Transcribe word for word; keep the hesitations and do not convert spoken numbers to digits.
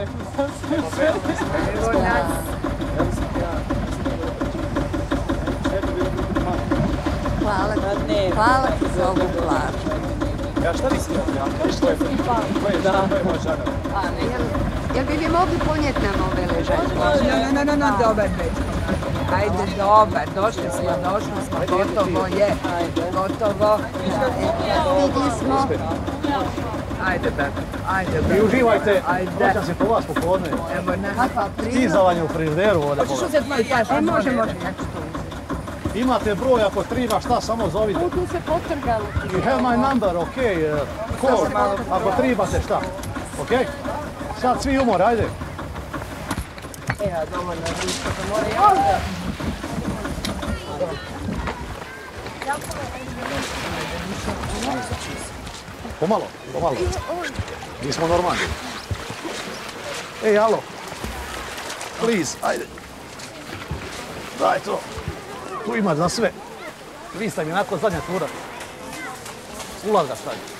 Evo nas. Hvala, hvala ti za ovu plažu. Ja šta vi snimate? Ja što je? Ko je moj žagar? Jel bi vi mogli ponijeti nam ove ležače? Ne, ne, ne, ne, dobar već. Ajde, dobar, došli smo, došli smo, gotovo je, gotovo. Stigli smo. Ajde, brate, ajde, brate. I uživajte, Ajde. hoćam se po vas popodne. Evo, ne. Kakva priroda. Stizavanje u frižderu ovdje. Hoćeš uzeti moj taš? E, može, može. Imate broj ako treba šta, samo zovite. Tu se potrgalo. You have my number, ok? Call, ako trebate šta. Ok? Sad svi umor, ajde. Evo, dovoljno, viško da mora ja. Pomalo, pomalo. Mi smo normalni. Ej, alo. Please, ajde. Daj to. Tu ima za sve. Vi ste mi onako zadnja tura. Ulaza šta je.